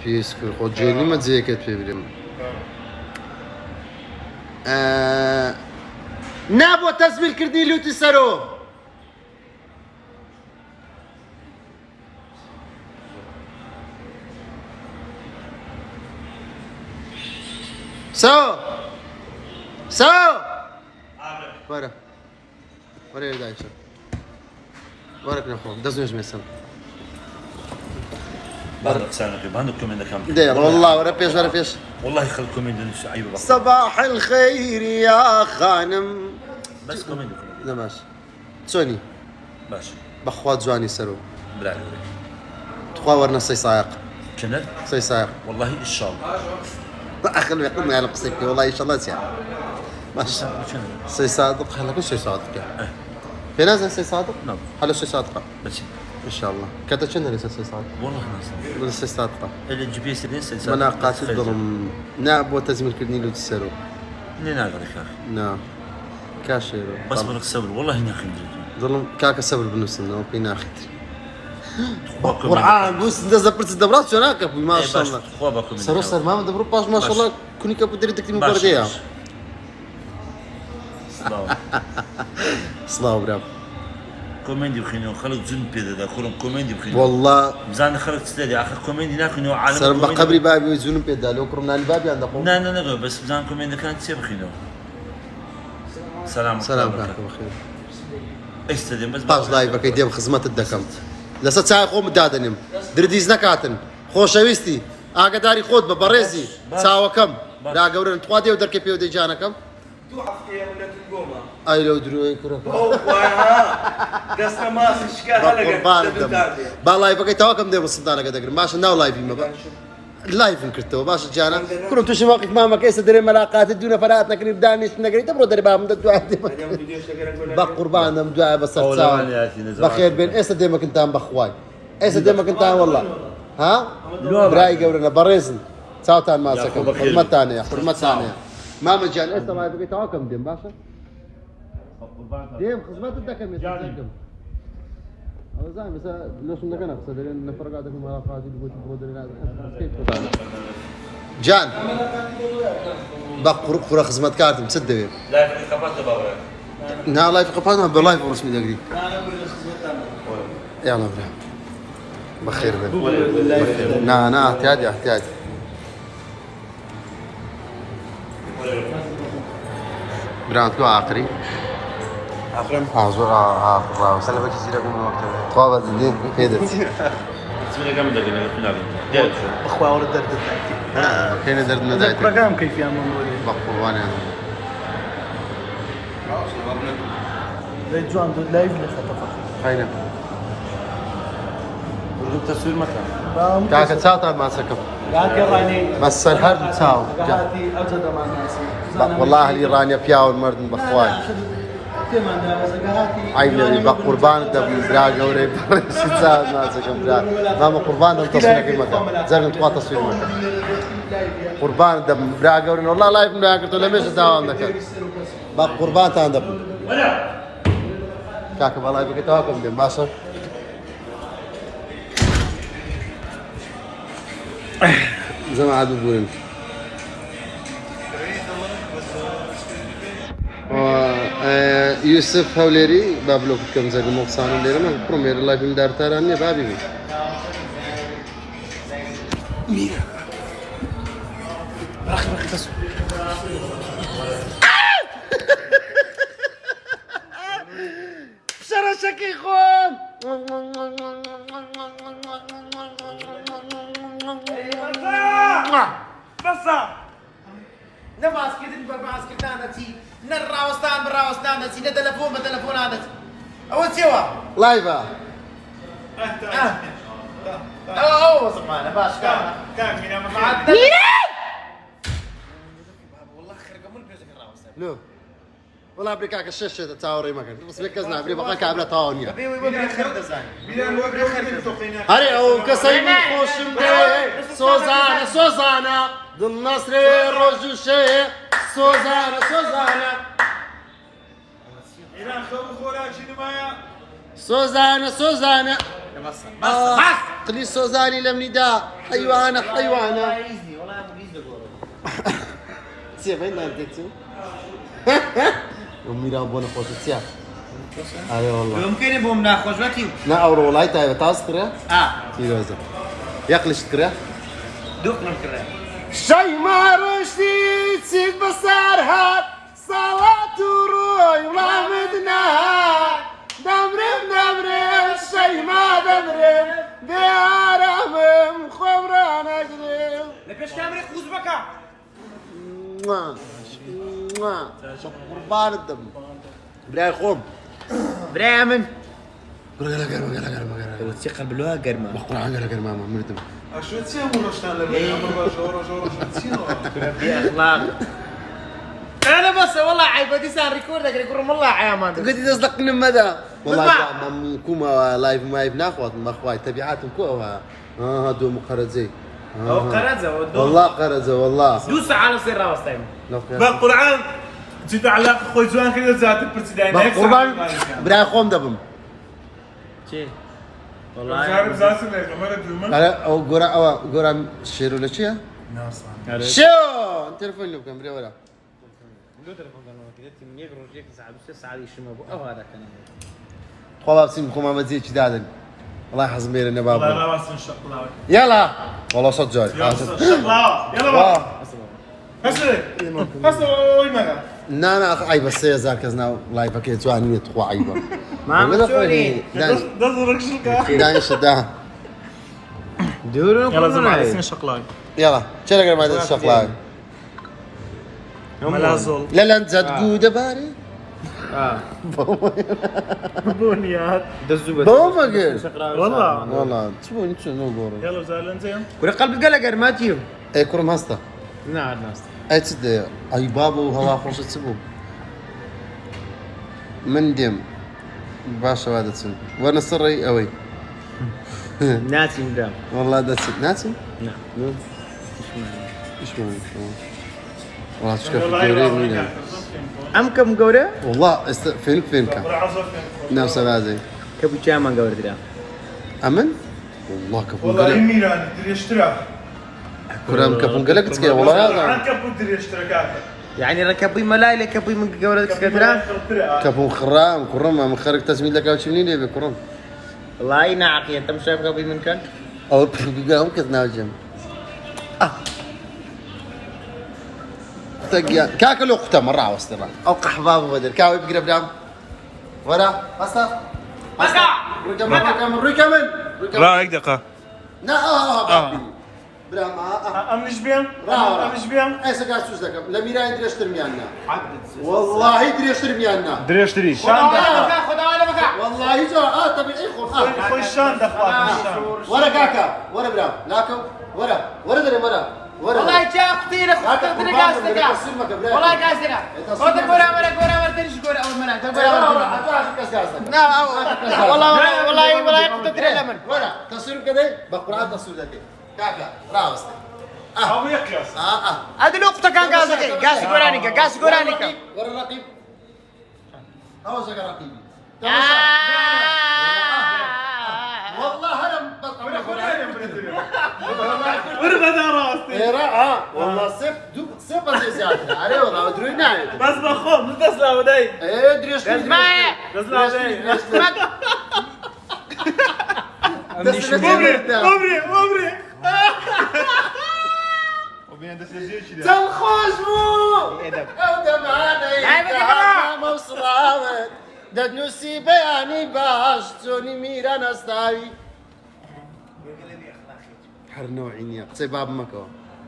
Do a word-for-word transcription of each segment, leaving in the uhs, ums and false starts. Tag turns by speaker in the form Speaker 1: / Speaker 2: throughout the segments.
Speaker 1: پیس کرد خۆ جێنیمە جێکت پێ برێم نابووە تەزمیرکردنی لوتی سەرۆ سەو سەو وەرە وەرە هێردایشە وەرە کنەخۆم دەست نوێژ مێسم
Speaker 2: بعد قسانا في بعد كومندا كم
Speaker 1: دير والله ورا بيش ورا بيش
Speaker 2: والله خل كومندا عيب
Speaker 1: صباح الخير يا خانم
Speaker 2: بس كومندا
Speaker 1: لا ماشي تسوني
Speaker 2: باش
Speaker 1: بخوات جواني سرو
Speaker 2: بلا
Speaker 1: تخوا ورنا سي سايق
Speaker 2: كنت
Speaker 1: سي سايق
Speaker 2: والله ان شاء الله
Speaker 1: اخر يقولنا على قصيك والله ان شاء الله سيا ماشي سي صادق خليك سي صادق في ناس سي صادق
Speaker 2: نعم
Speaker 1: هلا سي صادقه
Speaker 2: بس
Speaker 1: ان شاء الله كانت شنو لسه سي صادق
Speaker 2: والله ناس
Speaker 1: لسه صادقه
Speaker 2: الجي بي اس لسه صادق
Speaker 1: انا قاتل ظلم نعب وتزميل كدني لو تسالو
Speaker 2: منين اقدر يا اخي
Speaker 1: نعم كاشيرو
Speaker 2: بس برك صبر والله هنا اخي
Speaker 1: ظلم كاكا صبر بنفس انه في ناخذ قرعان بوس ندز برت دبرات شو هناك ما شاء الله سر سر ما دبروا باش ما شاء الله كوني كابو ديري ديك المبرديه
Speaker 2: سلاو
Speaker 1: سلاو برام
Speaker 2: كوميدي بخينو خلق زين بيدا دا كلهم كوميدي بخينو
Speaker 1: والله
Speaker 2: مزان خلق تستدي اخر كوميدي ناخنو عالم
Speaker 1: سر بقبري بابي زون بيدا لو كرنا البابي عندكم
Speaker 2: لا لا لا بس مزان كوميدي كانت تسيب بخينو سلام
Speaker 1: سلام عليكم بخير
Speaker 2: استدي بس
Speaker 1: باش لايف كيديم خدمات الدكم لسه ساعه قوم دادنم درديز نكاتن خوشويستي اقداري خود ببريزي ساعه كم لا قورن تقادي ودركي بيو دي جانا كم اي لو دروي كره
Speaker 3: قصنا ما اشكال هلا
Speaker 1: بالله بقيت توكم دي بالصدانه قد اقرب ماشي ناو لايف ما لايف نكرتو باش جانا كنت شي واقف ماما كيس دري ملاقات الدنيا فراتنا كني بداني نقري تبرو دري بام دعاء بق قربان دم دعاء بس بخير بين ايش ديما كنت ام بخواي ايش ديما كنت والله ها براي قولنا بريزن ساوتان ما سكن حرمه ثانيه حرمه ثانيه ماما جان ايش ما بقيت توكم ديم باشا ديم خدمات الدكم يتذكم هذا زين بس ليش نقنا صدرين نفر قاعد في ملاقات يقول برودرين جان بقر قرا خدمات كارت مسدوي
Speaker 2: لا في قفات بابا
Speaker 1: نا لايف قفاتنا باللايف رسمي دقري يلا برا بخير بخير نا نا احتياج احتياج برانتكو عقري
Speaker 3: اخرم
Speaker 1: حاضر اه
Speaker 3: سلام بك جزيره من وقت
Speaker 1: طابت الدين كيدت
Speaker 2: اسمي كم دقيقه فينا
Speaker 3: اخويا ولد درد
Speaker 1: اه كاين درت مدايت
Speaker 3: البروجرام كيف يعمل
Speaker 1: بقوا وانا
Speaker 3: زي جوان لايف اللي خطفه
Speaker 1: هاينا
Speaker 2: وجبت تصوير مكان
Speaker 1: كاك تساوط ما سكب
Speaker 3: قاعد يراني
Speaker 1: بس الحرب تساو
Speaker 3: قاعدتي اوجد مع الناس
Speaker 1: والله الايراني بياو المرد بخواي عيني بق قربان دم براغ اوري برش تساو ما سكب براغ ما قربان دم تصوير في مكان زين تقوا تصوير مكان قربان دم براغ اوري والله لايف براغ قلت له مش داو عندك بق قربان تاندب كاك والله يبقى تواكم دم باشا زي ما عاد بقولين يوسف هوليري بابلوك كم زي المقصان اللي رمى برومير الله في مدار تاراني بابي ميرا
Speaker 3: رخ رخ تسو
Speaker 1: بشرى شكي خون
Speaker 3: بصا نماس كدن برماس كدانتي نراوستان براوستانتي ندلفون بدلفوناتي اول سوا
Speaker 1: لايفا
Speaker 3: اه اوه سبحانه باش كان كان مين ما والله خرق من بيزك الراوستان
Speaker 1: لو والله بريكاك الشاشة تاوري ما كان بس بكزنا بري بقى كابلا تاونيا
Speaker 3: بي وي بي خرد زين بي وي خرد توقينا
Speaker 1: هري او كسيم خوشم بي سوزانا سوزانا ضل نصر رجو شيء سوزانا سوزانا
Speaker 3: إيران خو خوراك شنو مايا
Speaker 1: سوزانة سوزانة
Speaker 3: بس بس
Speaker 1: آه.
Speaker 3: بس
Speaker 1: قلي سوزاني لم نداء حيوانة حيوانة
Speaker 3: عايزني والله ابو جيز دغورو
Speaker 1: سيب هنا انت تسو امي را بونا خوش تسيا اي والله
Speaker 3: يمكن بوم ناخذ وقتي
Speaker 1: نا اورو والله تاي تاسكرا
Speaker 3: اه
Speaker 1: يروزا يقلش تكرا
Speaker 3: دوق نكره
Speaker 1: شي ما رشتي تسيب بصارها صلاة روي ومدنها دمرم دمرم شي ما دمرم بيارم خبران اجرم
Speaker 3: لبيش كاميرا خوز بكا
Speaker 1: موا موا قربان الدم براي خوم
Speaker 3: براي من
Speaker 1: قرقلا قرما قرما قرما قرما
Speaker 3: وتثقل باللغه قرمه
Speaker 1: بقرعان قرما قرما مردم
Speaker 4: شو تسيمو رشتان لبي عمر جورو جورو شو تسيمو
Speaker 3: باخلاق انا بس والله عيب بدي سان ريكورد يقول والله عيامان
Speaker 1: قلت تصدق مدى والله
Speaker 3: اسمع.
Speaker 1: مام كوما لايف ما يبناخوات ما اخواي تبعاتهم كوها اه هادو مقرزي
Speaker 3: هو قرزه
Speaker 1: والله قرزه والله
Speaker 3: دوس على سر راس تايم
Speaker 4: بالقرآن جيت على خوي زوان كذا زاد البرسيداين
Speaker 1: قربان براي خوم دبم
Speaker 3: شي
Speaker 4: عارف زاسن لك مرة دوما
Speaker 1: لا او غورا او غورا شيرو لشيا
Speaker 4: ناس
Speaker 1: شو التليفون اللي كان بري ولا
Speaker 3: لو تليفون كان كده من يقرا رجلك ساعه بس ساعه يشم ابو او هذا كان
Speaker 1: خواب سيم كوما مزيد دادن الله يحفظ مير
Speaker 4: والله
Speaker 1: النباب
Speaker 4: لا بس ان شاء الله
Speaker 1: يلا والله صوت جاي
Speaker 4: يلا ان شاء الله يلا بقى هسه هسه وين ما
Speaker 1: نا نا اي بس يا زار كزنا لايف اكيد تواني تخوا عيبه
Speaker 3: ما مسؤولين
Speaker 4: دزرك شلكا
Speaker 1: دايش دا
Speaker 3: دوروا
Speaker 4: يلا زلمه اسمي شقلاي
Speaker 1: يلا شنو قال ما هذا الشغله
Speaker 4: ملازول
Speaker 1: لا لا انت تقود باري
Speaker 3: اه
Speaker 4: بنيات
Speaker 3: دزوا
Speaker 1: بوما قال
Speaker 4: والله
Speaker 1: والله تسوي شنو نقول
Speaker 4: يلا زعلان زين
Speaker 3: كل قلب قلق ما تيو
Speaker 1: اي كرم هستا
Speaker 3: نعم ناس
Speaker 1: اي تد اي بابا وهلا خوش تسبو من دم باشا هذا تسن وانا سري اوي
Speaker 3: ناسي مدام
Speaker 1: والله ده تسن ناسي
Speaker 3: نعم
Speaker 1: ايش مو والله تشكر في الدوري
Speaker 3: ام كم قوره
Speaker 1: والله است... فينك فينك نفس هذا
Speaker 3: كبو جاما قوره ترى
Speaker 1: امن والله كفون
Speaker 4: والله
Speaker 1: قلق
Speaker 4: ميلان تدري اشترى
Speaker 1: كرام كفون قلق تسكي والله هذا
Speaker 4: عن كابو تدري اشترى كافر
Speaker 3: يعني ركبي ملايلة كبي من قوره ترى
Speaker 1: كفون خرام كرم من خارج تسميد لك او شمنين يبي كرم
Speaker 3: والله ناعقي انت مش شايف كبي من كان
Speaker 1: او بيقام كذا ناجم اه تقيا كاكل وقته مرة وسترا او قحباب بدل كاوي بقرب دام ورا بسا بسا ركمن ركمن ركمن
Speaker 4: رايك دقة
Speaker 1: لا اه اه برام اه
Speaker 4: ام نشبيان
Speaker 1: اه
Speaker 4: ام نشبيان
Speaker 1: اي سكا سوس لك لميرا يدري اشتري ميانا والله يدري اشتري ميانا
Speaker 4: دري اشتري
Speaker 3: خذ على بكا
Speaker 1: والله جا اه طبيعي خذ اه
Speaker 4: خوي شان دخلات
Speaker 1: ورا كاكا ورا برام لاكو ورا ورا دري ورا ورا
Speaker 3: والله جا اختي لك اختي لك قاصدك والله قاصدك خذ قوره مرة قوره مرة تنش قوره اول منها قوره لا والله والله والله اختي لمن
Speaker 1: ورا تصوير كده بقرا تصوير ده كاكا راوست
Speaker 4: ابو يكلاس
Speaker 1: اه اه
Speaker 3: هذه لقطه كان قاصدك قاص قرانيك قاص قرانيك
Speaker 1: ورا الرقيب هو زق رقيبي والله هرم
Speaker 4: وربنا راستي
Speaker 1: اه والله صف دوب صف زياده عليه والله ادري نايت
Speaker 4: بس بخوف متصله وداي
Speaker 1: ايه ادري ايش
Speaker 3: اسمعي
Speaker 4: غزله وداي
Speaker 1: عمري
Speaker 4: عمري عمري وبين ده سجل كده
Speaker 1: تنخوش مو
Speaker 3: ادب
Speaker 1: ودم علي موصلاوت دد نسي بياني باش توني ميران استاوي حر نوعين يا سباب مكو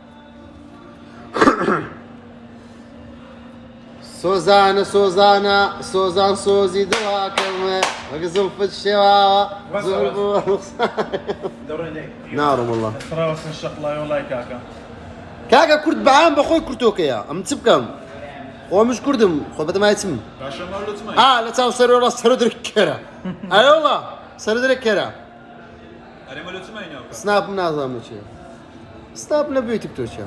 Speaker 1: سوزانا سوزانا سوزان سوزي دواكم وقزم في الشواوة زربو
Speaker 4: دوري
Speaker 1: نارم والله
Speaker 4: راس الشقله والله كاكا
Speaker 1: كاكا كرد بعام بخوي كرتوكيا ام تسبكم هو مش كردم خو بدا ما يتم
Speaker 4: عشان ما قلت ما
Speaker 1: اه لا تاو سرو والله سرو دركرا اي والله سرو دركرا
Speaker 4: انا ما قلت ما ينوك
Speaker 1: سناب منظم شيء سناب نبي تيك توك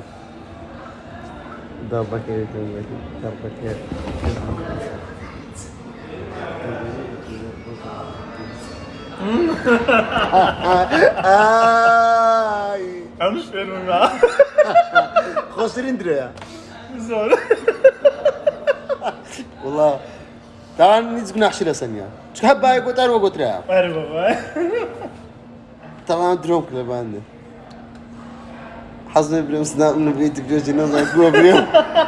Speaker 1: ده بكير ده بكير آي
Speaker 4: همش فيلم معاه
Speaker 1: خسرين دريا
Speaker 4: زول
Speaker 1: والله تعال نيجي نحشي لسنيا شو هبا يقول أنا وقلت ريا
Speaker 4: عارف بابا
Speaker 1: طبعا دروم كلاب عندي حظنا بريم سناب من بيتك جوجي نظر قوة بريم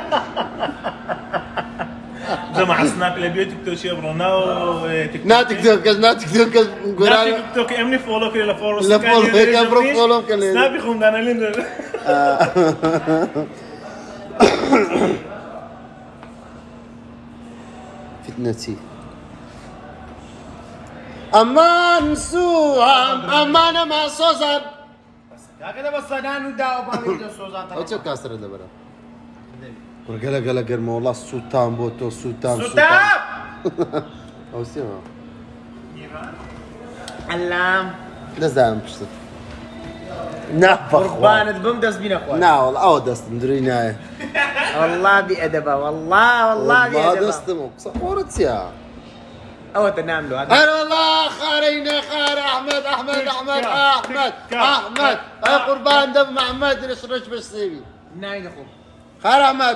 Speaker 4: جمع سناب لبيوتك توشي بروناو
Speaker 1: نا تيك توك نا تيك توك
Speaker 4: نا تيك توك امني فولو كلي لفولو
Speaker 1: لا فولو هيك برو فولو كلي
Speaker 4: سناب يخون دانا ليندر
Speaker 1: فتنتي امان سوام امان ما سوزان
Speaker 3: هكذا بس انا نداو بعمل سوزان
Speaker 1: او تشو كاسر ده برا ورجلا جلا جرم والله سوتان بوتو سوتان
Speaker 3: سوتان
Speaker 1: او سيما
Speaker 3: علام
Speaker 1: لازم بشت نافخ
Speaker 3: قربان بمدس بينا اخوان
Speaker 1: نا والله او دست مدرينا
Speaker 3: والله بأدبه والله والله
Speaker 1: ما
Speaker 3: بأدبه
Speaker 1: دست مو صورت يا
Speaker 3: او تنام له
Speaker 1: انا والله خارينا خار احمد احمد احمد احمد احمد يا قربان دم احمد نشرش بالسيبي
Speaker 3: ناين اخوك
Speaker 1: خار احمد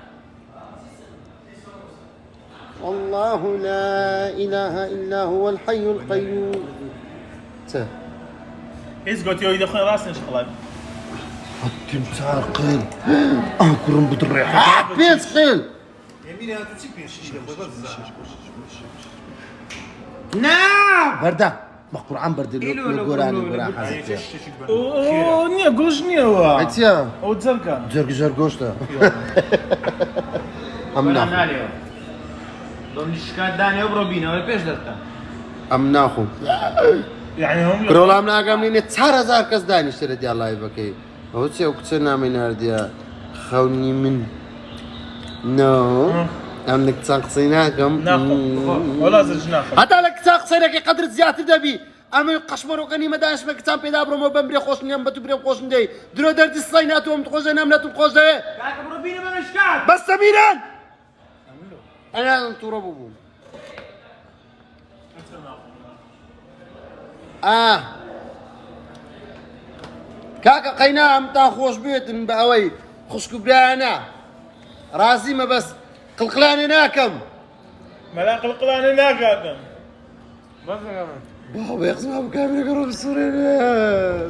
Speaker 1: الله لا اله الا هو الحي القيوم ته
Speaker 4: ايش قلت يو يدخل راسنا شغله
Speaker 1: حتى مساقل اكرم بدريحه بيت ثقيل
Speaker 3: نعم
Speaker 1: برده ما قرآن برد القرآن القرآن
Speaker 4: اوه نيا قوش نيا وا
Speaker 1: عتيا
Speaker 4: او تزركا
Speaker 1: زرق زرق قشطة أم
Speaker 3: ولا
Speaker 1: ناخو
Speaker 3: ناليو دوم نشكات داني وبروبينا ولا بيش درتا
Speaker 1: أم ناخو
Speaker 4: يعني هم
Speaker 1: كرولا أم ناقام ليني تسعر هزار كس داني اشتري دي الله يبكي هو تسي وكتسنا من هرديا خوني من نو أم نك تساقسيناكم
Speaker 4: ولا زرجنا
Speaker 1: حتى لك تساقسيناك قدر زيادة دبي أما قشمر وكني مدانش ما كتاب بيدا برمو بمبري خوشني أم بتو بريم خوشني دي درو دردي الصينات وهم تخوزي ناملات وخوزي
Speaker 3: كاك بروبينا ما مشكات
Speaker 1: بس سميران أنا تربو بوم آه كاكا قينا أم تاخوش بيت بأوي خشك برانا راسي ما بس قلقلاني ناكم
Speaker 4: ملا قلقلان هناك هذا
Speaker 3: بس كمان
Speaker 1: بابا يقسم أبو كامل يقرب السوريين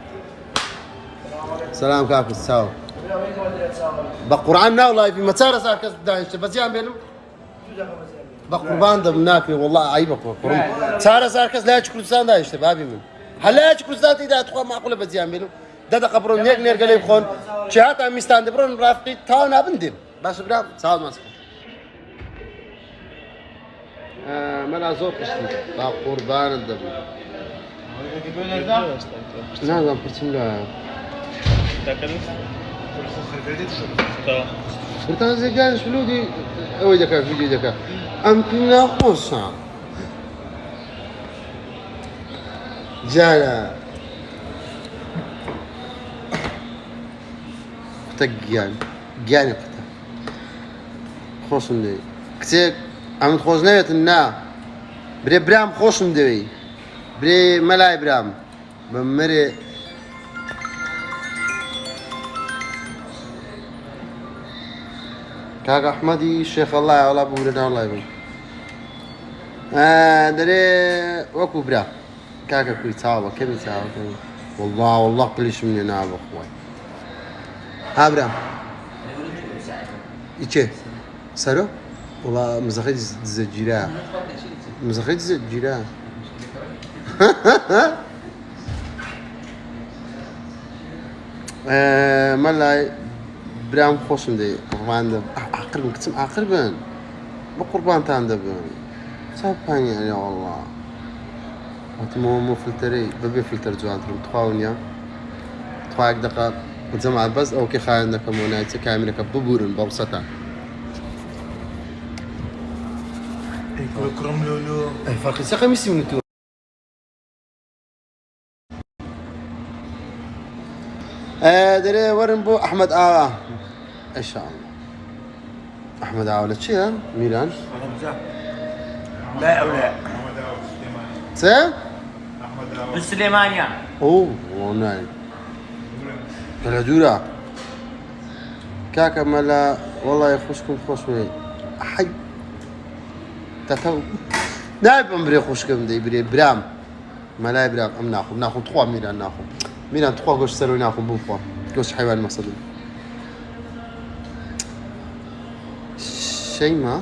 Speaker 1: سلام كاكو الساو بقرآن نا والله في مسار صار كسب داعش بس يا بينو بقربان دم ناكي والله عيبك قرآن صار صار كسب لا كردستان داعش بابي من هلا كردستان إذا تقوى معقولة بس يا بينو ده ده قبرون نيك نير قليب خون شهات أم يستاند برون رافقي تاون أبندين باش برام ساو ماسك ملا زور قشتي بقربان الدم لا لا برتم لا برتم زي جالس فلودي اوي دكا فيديو دكا ام كنا خوصا جانا تقيان قياني قتا خوصم دي كتيك عم خوزنيت النا بري برام خوصم دي بري ملاي برام بمري كاكا احمدي الشيخ الله والله بولنا الله يبارك آه دري وكو برا كاكا كوي تاوبا كم تاوبا كم والله والله كلش مني ناب اخوي ها برا ايش سرو والله مزخيت زجيرا مزخيت زجيرا آه ملاي برام خوشم دي قربان دب عقل من كتم عقل بن بقربان تان دبن سابان يعني والله وتمو مو فلتري ببي فلتر جوان ترم تخاونيا تخاك دقا جمع بس او كي خاين دك مونايت كاملك ببورن بوسطا
Speaker 4: كرم لولو
Speaker 1: اي فرق ساقي ميسي من تو آه دري ورن بو احمد اه ان شاء الله احمد اه ولا شي ميلان
Speaker 3: لا او لا
Speaker 1: سي
Speaker 3: بالسليمانية.
Speaker 1: اوه والله بلا دورة كاكا ملا والله يخشكم خوشوي حي تتو نايب امبري خوشكم دي بري برام ملا برام ام ناخذ ناخذ trois ميلان ناخذ ميلان trois غوش سرو ناخذ بوفا غوش حيوان مقصد شيء ما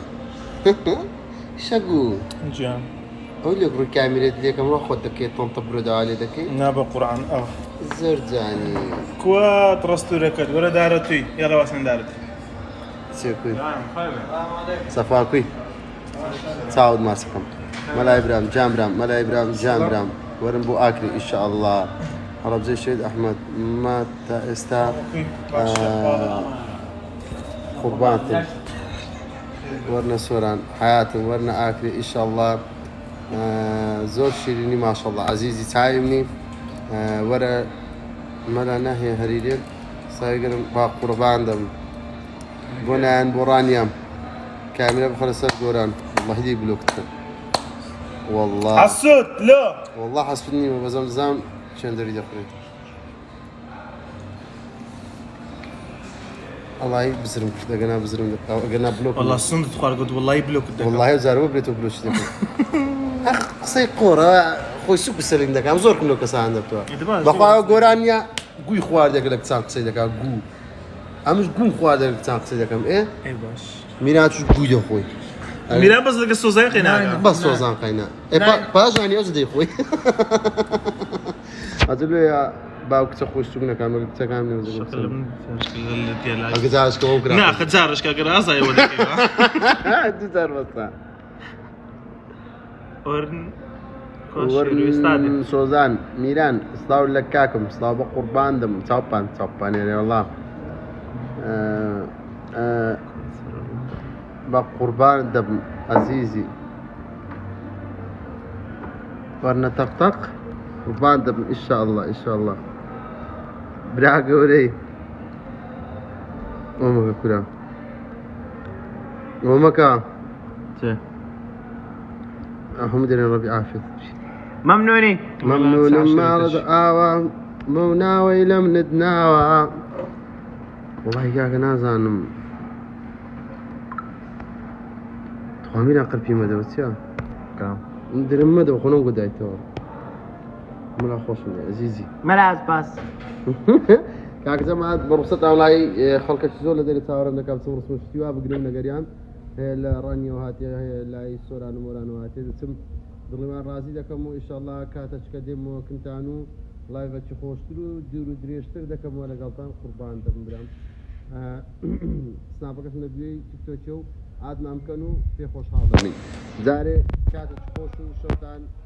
Speaker 1: شقول
Speaker 4: جان
Speaker 1: اقول لك الكاميرا ديك ما خدت كي تنطبرد على دكي
Speaker 4: نابا قرآن اه
Speaker 1: زرجاني
Speaker 4: كوا ترستو ركض ولا دارتي يلا واسن دارتي
Speaker 1: سيكوي صفاكوي تعود ماسكم ملا ابراهيم جامبرام ملا ابراهيم جامبرام ورن بو اكري ان شاء الله رب زي الشهيد احمد ما استا آه قربانتي ورنا سوران حياتي ورنا اكري ان شاء الله آه زور شيريني ما شاء الله عزيزي تعايمني آه ورا ملا ناهي هريرين سايقرن با قربان دم بنان بورانيام كاملة بخلصت قران والله دي بلوكتها والله
Speaker 4: حسود لا
Speaker 1: والله حسبني ما بزمزم شن دري دخلي الله يبزرم ده قنا بزرم ده قنا بلوك
Speaker 4: والله الصندوق تقال قلت والله بلوك
Speaker 1: والله زارو بليتو بلوش ده اخ قصي قورا خوي سوق السليم ده كم زور كنو كسان ده بتوع بقى قرانيا قوي خوار ده قلك سان قصي ده قو امش قوم خوار ده سان قصي ده كم ايه
Speaker 4: اي باش
Speaker 1: ميرات شو قوي ده خوي
Speaker 4: ميران بس لك السوزان قينا
Speaker 1: بس سوزان قينا ايه باش يعني اجدي خوي ادلو يا باوك تخوش سوقنا كامل تكامل
Speaker 4: شكل شكل ديال
Speaker 1: القزاز كو كرا
Speaker 4: نا خزارش كاكراس اي ودك
Speaker 1: تزار بس
Speaker 4: ورن
Speaker 1: ورن سوزان ميران صلاو لك كاكم صلاو بقربان دم صوبان صوبان يعني والله آه آه بقربان دم عزيزي ورنا طقطق قربان دم ان شاء الله ان شاء الله براغوري ومك كلام ومك الحمد لله ربي عافية
Speaker 3: ممنوني
Speaker 1: ممنون ما رضى آوى موناوي لم ندناوى والله يا نازانم تخامين عقل في مدى بس يا
Speaker 3: كام
Speaker 1: ندرم مدى وخنون قدايتو ملا خوشني عزيزي
Speaker 3: ملاز باس
Speaker 1: كاك زعما بربصت اولاي خلك زول دير تصور انك تصور صور استوا بقلنا قريان لا راني وهاتي لا سوران موران وهاتي تم ظلمان رازي دكم ان شاء الله كاتش قديم كنتانو لايف تشخوشترو ديرو دريشتر دكم ولا غلطان قربان دم برام سنابك نبي تيك توك عاد ما امكنوا في خوش حاضرين زاري كاتش خوشو شوطان